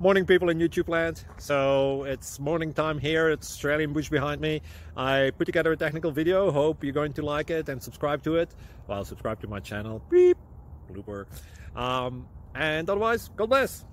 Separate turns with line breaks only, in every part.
Morning, people in YouTube land. So it's morning time here. It's Australian bush behind me. I put together a technical video. Hope you're going to like it and subscribe to it. Well, subscribe to my channel. Beep. Blooper. And otherwise, God bless.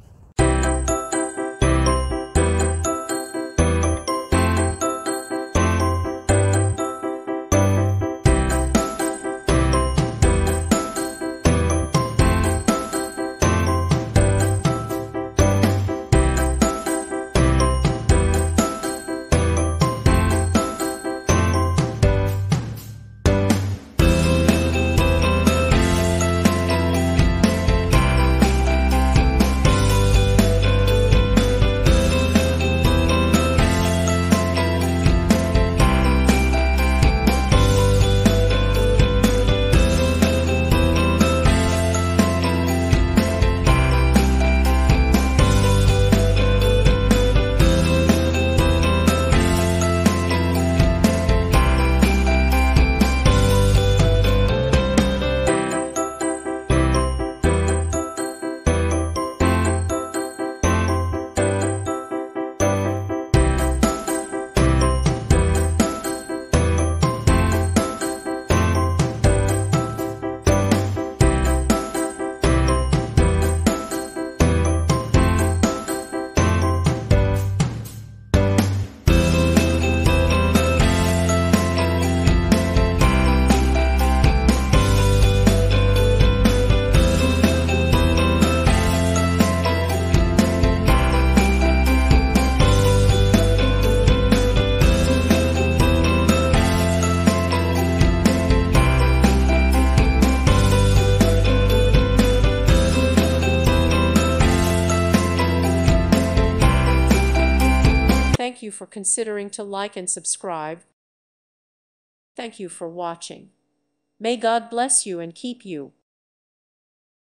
Thank you for considering to like and subscribe. Thank you for watching. May God bless you and keep you.